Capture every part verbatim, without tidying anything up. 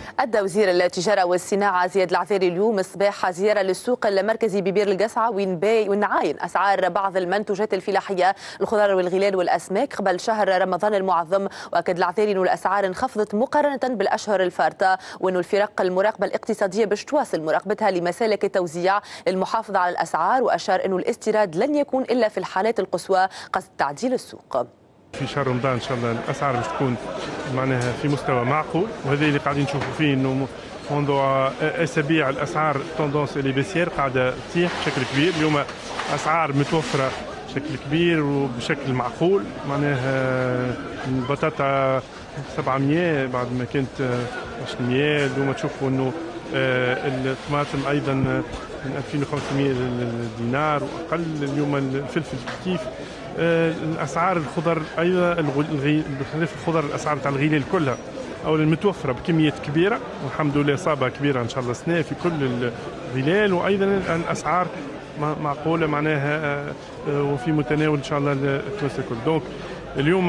أدى وزير التجارة والصناعة زياد العذاري اليوم صباح زيارة للسوق المركزي ببير القصعة وين باي وين عاين أسعار بعض المنتوجات الفلاحية الخضار والغلال والأسماك قبل شهر رمضان المعظم. وأكد العذاري أن الأسعار انخفضت مقارنة بالأشهر الفارطة وأن الفرق المراقبة الاقتصادية باش تواصل مراقبتها لمسالك التوزيع للمحافظة على الأسعار. وأشار أن الاستيراد لن يكون إلا في الحالات القصوى قصد تعديل السوق. في شهر رمضان ان شاء الله الاسعار باش تكون معناها في مستوى معقول، وهذا اللي قاعدين نشوفوا فيه انه منذ اسابيع الاسعار توندونس اللي بيسير قاعده تطيح بشكل كبير. اليوم اسعار متوفره بشكل كبير وبشكل معقول، معناها البطاطا سبعمية بعد ما كانت عشرمية، اليوم تشوفوا انه الطماطم ايضا من ألفين وخمسمية دينار واقل. اليوم الفلفل كيف الاسعار الخضر ايضا بخلاف الخضر الاسعار تاع الغلال كلها او المتوفره بكميات كبيره، والحمد لله اصابه كبيره ان شاء الله السنه في كل الغلال، وايضا الاسعار معقوله معناها وفي متناول ان شاء الله التوانسه الكل. دونك اليوم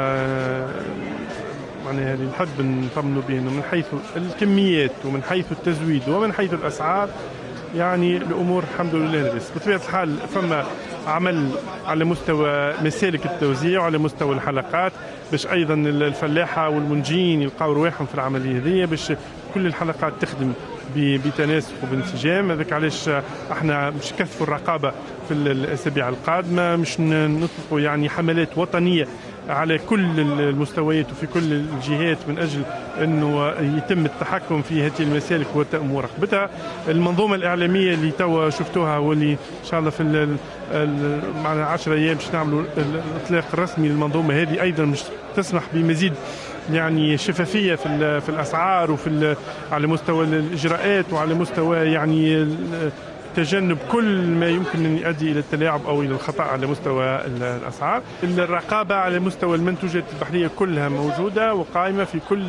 معناها اللي نحب نطمنوا به انه من حيث الكميات ومن حيث التزويد ومن حيث الاسعار يعني الامور الحمد لله لاباس. بطبيعه الحال فما عمل على مستوى مسالك التوزيع وعلى مستوى الحلقات باش ايضا الفلاحه والمنجين يلقاو رواحهم في العمليه هذه، باش كل الحلقات تخدم بتناسق وبانسجام. هذاك علاش احنا مش كثفوا الرقابه في الاسابيع القادمه، مش نطلقوا يعني حملات وطنيه على كل المستويات وفي كل الجهات من أجل أنه يتم التحكم في هذه المسالك ومراقبتها. المنظومة الإعلامية اللي توا شفتوها واللي إن شاء الله في معنا عشرة أيام باش نعملوا الإطلاق الرسمي للمنظومة هذه، أيضا مش تسمح بمزيد يعني شفافية في في الأسعار وفي على مستوى الإجراءات وعلى مستوى يعني تجنب كل ما يمكن أن يؤدي إلى التلاعب أو إلى الخطأ على مستوى الأسعار. الرقابة على مستوى المنتوجات البحرية كلها موجودة وقائمة في كل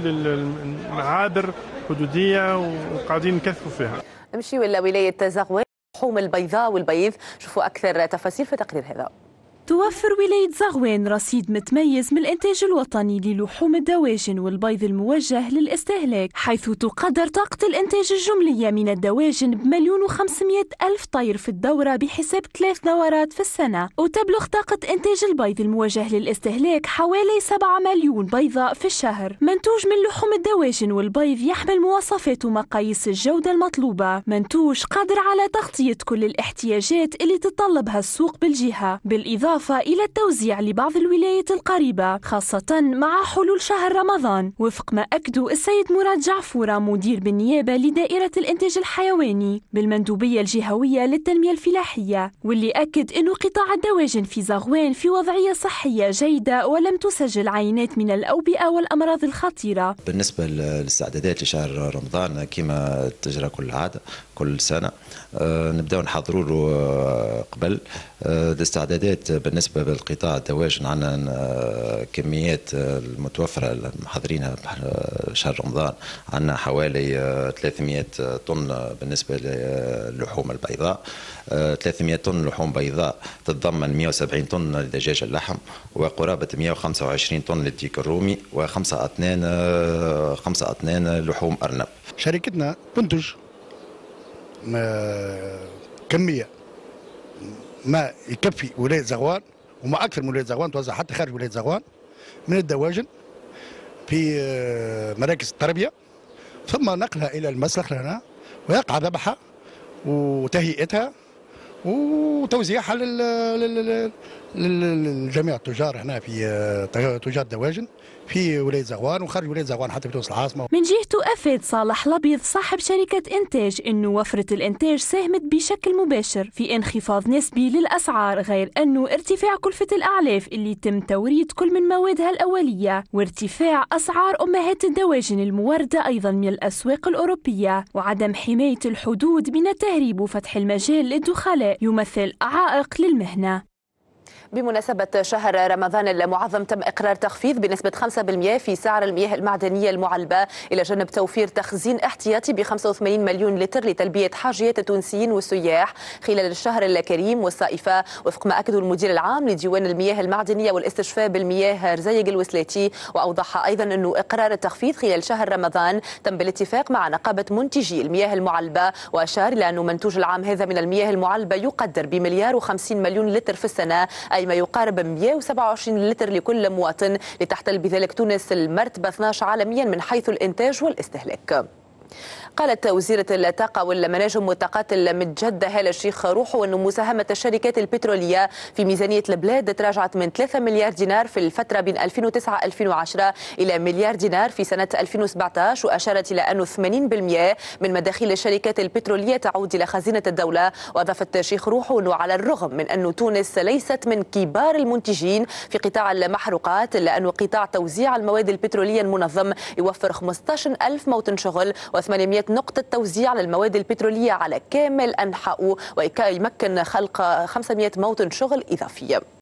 المعابر الحدودية وقاعدين نكثفوا فيها. نمشي ولا ولاية زغوان، اللحوم البيضاء والبيض، شوفوا أكثر تفاصيل في تقرير هذا. توفر ولاية زغوان رصيد متميز من الإنتاج الوطني للحوم الدواجن والبيض الموجه للاستهلاك، حيث تقدر طاقة الإنتاج الجملية من الدواجن بمليون وخمسمائة ألف طير في الدورة بحساب ثلاث دورات في السنة، وتبلغ طاقة إنتاج البيض الموجه للاستهلاك حوالي سبعة مليون بيضة في الشهر. منتوج من لحوم الدواجن والبيض يحمل مواصفات ومقاييس الجودة المطلوبة، منتوج قادر على تغطية كل الاحتياجات اللي تتطلبها السوق بالجهة، بالإضافة إلى التوزيع لبعض الولايات القريبة خاصة مع حلول شهر رمضان، وفق ما أكدوا السيد مراد جعفورة مدير بالنيابة لدائرة الإنتاج الحيواني بالمندوبية الجهوية للتنمية الفلاحية، واللي أكد أنه قطاع الدواجن في زغوان في وضعية صحية جيدة ولم تسجل عينات من الأوبئة والأمراض الخطيرة. بالنسبة للاستعدادات لشهر رمضان كما تجرى كل عادة كل سنة أه نبدأ نحضروا له قبل أه الاستعدادات. بالنسبة للقطاع الدواجن عندنا كميات المتوفرة محضرينها شهر رمضان، عندنا حوالي ثلاثمائة طن بالنسبة للحوم البيضاء، ثلاثمائة طن لحوم بيضاء تتضمن مائة وسبعين طن لدجاج اللحم وقرابة مائة وخمسة وعشرين طن للديك الرومي وخمسة أطنان خمسة أطنان لحوم أرنب. شركتنا تنتج كمية ما يكفي ولاية زغوان وما أكثر من ولاية زغوان، توزع حتى خارج ولاية زغوان من الدواجن في مراكز التربية، ثم نقلها إلى المسلخ لنا ويقع ذبحها وتهيئتها وتوزيعها للجميع التجار هنا في تجار الدواجن في ولاية زغوان وخارج ولاية زغوان حتى في تونس العاصمة. من جهته أفاد صالح الأبيض صاحب شركة إنتاج أنه وفرة الإنتاج ساهمت بشكل مباشر في انخفاض نسبي للأسعار، غير أنه ارتفاع كلفة الأعلاف اللي تم توريد كل من موادها الأولية وارتفاع أسعار أمهات الدواجن الموردة أيضا من الأسواق الأوروبية وعدم حماية الحدود من التهريب وفتح المجال للدخلاء يمثل عائق للمهنة. بمناسبة شهر رمضان المعظم تم إقرار تخفيض بنسبة خمسة بالمئة في سعر المياه المعدنية المعلبة إلى جانب توفير تخزين احتياطي ب خمسة وثمانين مليون لتر لتلبية حاجيات التونسيين والسياح خلال الشهر الكريم والصائفة، وفق ما أكده المدير العام لديوان المياه المعدنية والاستشفاء بالمياه رزيق الوسلاتي. وأوضح أيضا أنه إقرار التخفيض خلال شهر رمضان تم بالاتفاق مع نقابة منتجي المياه المعلبة، وأشار إلى أن منتوج العام هذا من المياه المعلبة يقدر بمليار وخمسين مليون لتر في السنة، أي ما يقارب مئة وسبعة وعشرين لتر لكل مواطن، لتحتل بذلك تونس المرتبة اثني عشر عالميا من حيث الإنتاج والاستهلاك. قالت وزيرة الطاقة والمناجم والطاقات المتجددة هالة الشيخ روحو أن مساهمة الشركات البترولية في ميزانية البلاد تراجعت من ثلاثة مليار دينار في الفترة بين ألفين وتسعة ألفين وعشرة إلى مليار دينار في سنة ألفين وسبعة عشر، وأشارت إلى أنه ثمانين بالمئة من مداخيل الشركات البترولية تعود إلى خزينة الدولة. وأضافت الشيخ روحو أنه على الرغم من أن تونس ليست من كبار المنتجين في قطاع المحروقات، إلا أنه قطاع توزيع المواد البترولية المنظم يوفر خمسة عشر ألف موطن شغل وثمانمئة نقطة توزيع للمواد البترولية على كامل أنحائه، ويمكن خلق خمسمئة موطن شغل إضافية.